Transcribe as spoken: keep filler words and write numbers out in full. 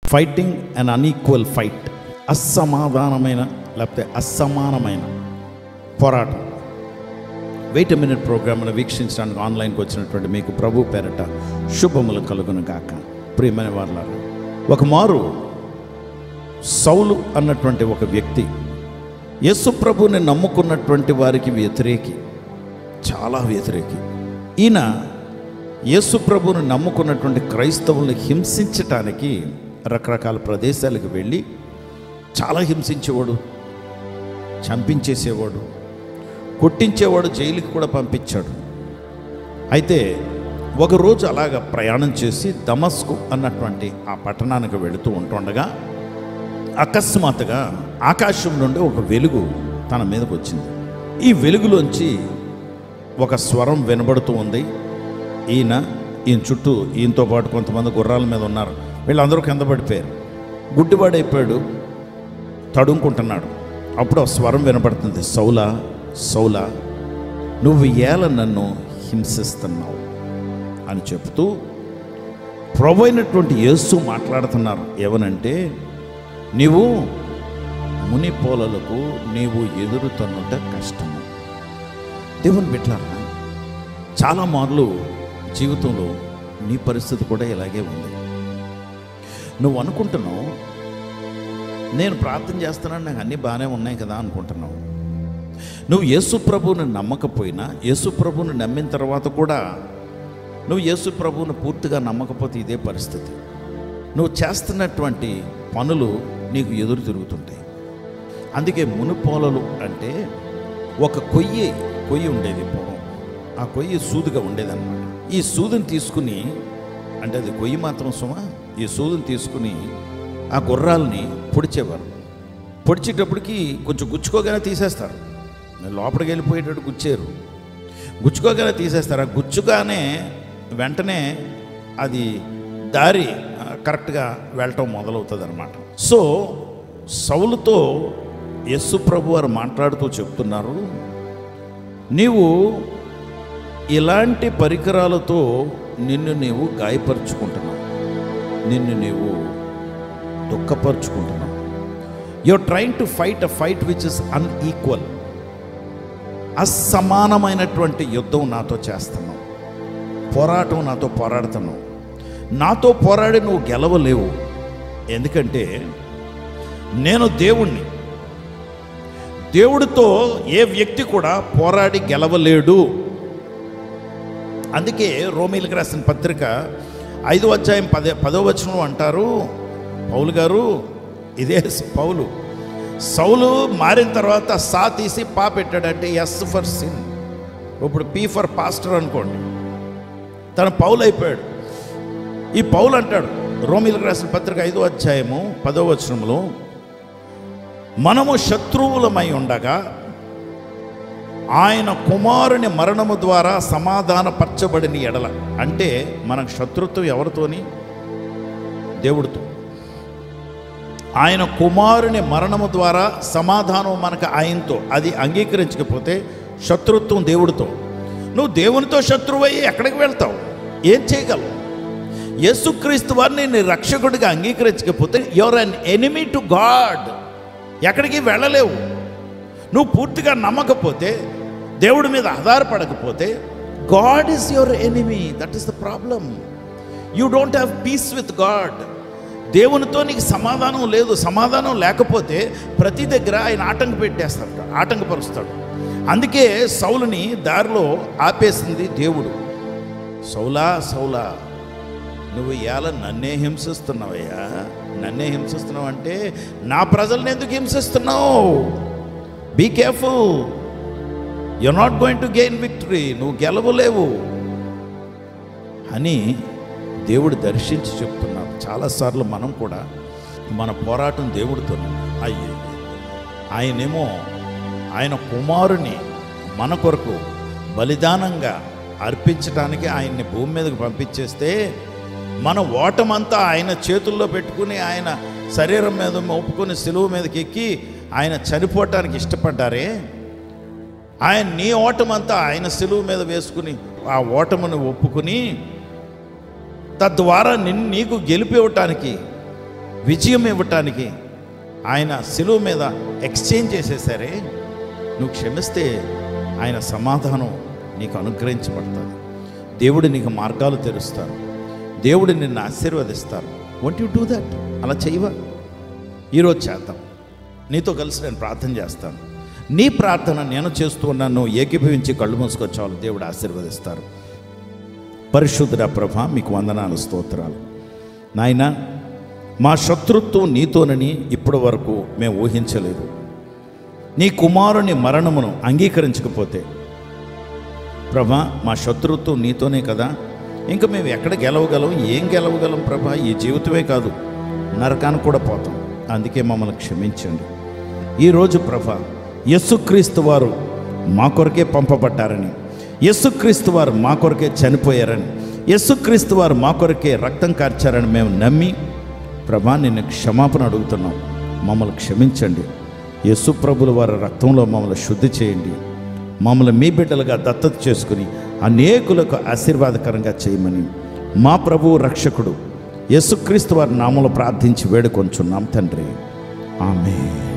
Fighting and unequal fight, అసమాధానమైన లేకపోతే అసమానమైన పోరాటం. వెయిట్ ఎ మినిట్ ప్రోగ్రామ్ను వీక్షించడానికి ఆన్లైన్కి వచ్చినటువంటి మీకు ప్రభు పేరట శుభములు కలుగును గాక. ప్రియమైన వారలారా, ఒక మారు సౌలు అన్నటువంటి ఒక వ్యక్తి యేసు ప్రభుని నమ్ముకున్నటువంటి వారికి వ్యతిరేకి, చాలా వ్యతిరేకి. ఈయన యేసు ప్రభుని నమ్ముకున్నటువంటి క్రైస్తవుల్ని హింసించటానికి రకరకాల ప్రదేశాలకు వెళ్ళి చాలా హింసించేవాడు, చంపించేసేవాడు, కొట్టించేవాడు, జైలుకి కూడా పంపించాడు. అయితే ఒకరోజు అలాగ ప్రయాణం చేసి దమస్కు అన్నటువంటి ఆ పట్టణానికి వెళుతూ ఉంటుండగా అకస్మాత్తుగా ఆకాశం నుండి ఒక వెలుగు తన మీదకు వచ్చింది. ఈ వెలుగులోంచి ఒక స్వరం వినబడుతూ ఉంది. ఈయన ఈయన చుట్టూ ఈయనతో పాటు కొంతమంది గుర్రాల మీద ఉన్నారు. వీళ్ళందరూ కింద పడిపోయారు. గుడ్డివాడైపోయాడు, తడుముకుంటున్నాడు. అప్పుడు ఆ స్వరం వినబడుతుంది, సౌలా సౌలా నువ్వు ఏల నన్ను హింసిస్తున్నావు అని చెప్తూ ప్రభు అయినటువంటి యేసు మాట్లాడుతున్నారు. ఏమనంటే, నీవు మునిపోలలకు నీవు ఎదురుతున్నట కష్టము. దేవుని బిడ్డలారా, చాలా మార్లు జీవితంలో నీ పరిస్థితి కూడా ఇలాగే ఉంది. నువ్వు అనుకుంటున్నావు, నేను ప్రార్థన చేస్తున్నాను, నాకు అన్నీ బాగానే ఉన్నాయి కదా అనుకుంటున్నావు. నువ్వు యేసు ప్రభువుని నమ్మకపోయినా, యేసు ప్రభువుని నమ్మిన తర్వాత కూడా నువ్వు యేసు ప్రభువుని పూర్తిగా నమ్మకపోతే ఇదే పరిస్థితి. నువ్వు చేస్తున్నటువంటి పనులు నీకు ఎదురు తిరుగుతుంటాయి. అందుకే మునిపోలలు అంటే ఒక కొయ్యి కొయ్యి ఉండేది పూర్వం. ఆ కొయ్యి సూదిగా ఉండేదన్నమాట. ఈ సూదిని తీసుకుని, అంటే అది కొయ్యి మాత్రం సుమా, ఈ సూదిని తీసుకుని ఆ గుర్రాలని పొడిచేవారు. పొడిచేటప్పటికి కొంచెం గుచ్చుకోగానే తీసేస్తారు. లోపలికి వెళ్ళిపోయేటట్టు గుచ్చారు, గుచ్చుకోగానే తీసేస్తారు. ఆ గుచ్చుగానే వెంటనే అది దారి కరెక్ట్గా వెళ్ళటం మొదలవుతుంది అన్నమాట. సో సౌలుతో యేసు ప్రభు వారు మాట్లాడుతూ చెప్తున్నారు, నీవు ఇలాంటి పరికరాలతో నిన్ను నీవు గాయపరుచుకుంటున్నావు, నిన్ను నీవు దుఃఖపరుచుకుంటున్నావు. You're trying to fight a fight which is unequal. అసమానమైనటువంటి యుద్ధం నాతో చేస్తున్నావు, పోరాటం నాతో పోరాడుతున్నావు. నాతో పోరాడి నువ్వు గెలవలేవు. ఎందుకంటే నేను దేవుణ్ణి. దేవుడితో ఏ వ్యక్తి కూడా పోరాడి గెలవలేడు. అందుకే రోమీలకు రాసిన పత్రిక ఐదో అధ్యాయం పదే పదో వచనం అంటారు పౌలు గారు, ఇదే పౌలు, సౌలు మారిన తర్వాత సా తీసి పా పెట్టాడంటే ఎస్ ఫర్ సిన్. ఇప్పుడు పీ ఫర్ పాస్టర్ అనుకోండి, తను పౌలు అయిపోయాడు. ఈ పౌలు అంటాడు రోమీలకు రాసిన పత్రిక ఐదో అధ్యాయము పదో వచనంలో, మనము శత్రువులమై ఉండగా ఆయన కుమారుని మరణము ద్వారా సమాధానపరచబడిన ఎడల, అంటే మనకు శత్రుత్వం ఎవరితోని? దేవుడితో. ఆయన కుమారుని మరణము ద్వారా సమాధానం మనకు ఆయనతో. అది అంగీకరించకపోతే శత్రుత్వం దేవుడితో. నువ్వు దేవునితో శత్రువయ్యి ఎక్కడికి వెళ్తావు? ఏం చేయగలవు? యేసుక్రీస్తు వారిని నీ రక్షకుడిగా అంగీకరించకపోతే you're an enemy to God. ఎక్కడికి వెళ్ళలేవు. నువ్వు పూర్తిగా నమ్మకపోతే, దేవుడి మీద ఆధారపడకపోతే, God is your enemy. That is the problem. You don't have peace with God. దేవునితో నీకు సమాధానం లేదు. సమాధానం లేకపోతే ప్రతి దగ్గర ఆయన ఆటంక పెట్టేస్తాడు, ఆటంకపరుస్తాడు. అందుకే సౌలుని దారిలో ఆపేసింది దేవుడు. సౌలా సౌలా నువ్వు ఇవాళ నన్నే హింసిస్తున్నావయ్యా, నన్నే హింసిస్తున్నావు అంటే నా ప్రజల్ని ఎందుకు హింసిస్తున్నావు? Be careful, you are not going to gain victory. నువ్వు గెలవలేవు అని దేవుడు దర్శించి చెప్తున్నాడు. చాలాసార్లు మనం కూడా మన పోరాటం దేవుడితో. అయ్యే ఆయనేమో ఆయన కుమారుని మన కొరకు బలిదానంగా అర్పించడానికి ఆయన్ని భూమి మీదకి పంపించేస్తే, మన ఓటమంతా ఆయన చేతుల్లో పెట్టుకుని ఆయన శరీరం మీద మోపుకొని సిలువ మీదకి ఎక్కి ఆయన చనిపోవటానికి ఇష్టపడ్డారే, ఆయన నీ ఓటమంతా ఆయన సిలువ మీద వేసుకుని ఆ ఓటమును ఒప్పుకుని తద్వారా నిన్ను నీకు గెలిపివ్వటానికి విజయం ఇవ్వటానికి ఆయన శిలువ మీద ఎక్స్చేంజ్ చేసేసరే, నువ్వు క్షమిస్తే ఆయన సమాధానం నీకు అనుగ్రహించబడుతుంది. దేవుడు నీకు మార్గాలు తెరుస్తారు, దేవుడు నిన్ను ఆశీర్వదిస్తారు. Won't you do that? అలా చేయవా? ఈరోజు చేద్దాం. నీతో కలిసి నేను ప్రార్థన చేస్తాను. నీ ప్రార్థన నేను చేస్తూ ఉన్నాను, ఏకీభవించి కళ్ళు మూసుకొచ్చావు, దేవుడు ఆశీర్వదిస్తారు. పరిశుద్ధుడా ప్రభా, మీకు వందనాలు, స్తోత్రాలు. నాయన, మా శత్రుత్వం నీతోనని ఇప్పటి వరకు మేము ఊహించలేదు. నీ కుమారుని మరణమును అంగీకరించకపోతే ప్రభా, మా శత్రుత్వం నీతోనే కదా, ఇంకా మేము ఎక్కడ గెలవగలం? ఏం గెలవగలం ప్రభా? ఈ జీవితమే కాదు, నరకానికి కూడా పోతాం. అందుకే మమ్మల్ని క్షమించండి. ఈరోజు ప్రభా, యేసుక్రీస్తు వారు మా కొరకే పంపబడ్డారని, యేసుక్రీస్తు వారు మా కొరకే చనిపోయారని, యేసుక్రీస్తు వారు మా కొరకే రక్తం కార్చారని మేము నమ్మి ప్రభా నిన్ను క్షమాపణ అడుగుతున్నాం. మమ్మల్ని క్షమించండి. యేసు ప్రభుల వారి రక్తంలో మమ్మల్ని శుద్ధి చేయండి. మమ్మల్ని మీ బిడ్డలుగా దత్తత చేసుకుని అనేకులకు ఆశీర్వాదకరంగా చేయమని మా ప్రభువు రక్షకుడు యేసుక్రీస్తు వారి నామములో ప్రార్థించి వేడుకొంచున్నాం తండ్రి. ఆమేన్.